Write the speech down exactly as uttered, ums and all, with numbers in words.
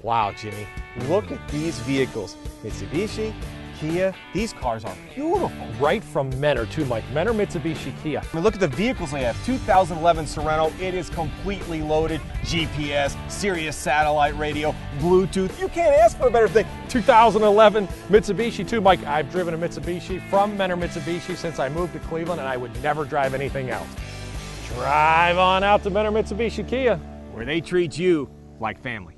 Wow, Jimmy, look at these vehicles. Mitsubishi, Kia, these cars are beautiful. Right from Menor too, Mike. Menor, Mitsubishi, Kia. I mean, look at the vehicles they have. two thousand eleven Sorento, it is completely loaded. G P S, Sirius satellite radio, Bluetooth. You can't ask for a better thing. two thousand eleven Mitsubishi too, Mike. I've driven a Mitsubishi from Menor Mitsubishi since I moved to Cleveland, and I would never drive anything else. Drive on out to Menor Mitsubishi Kia, where they treat you like family.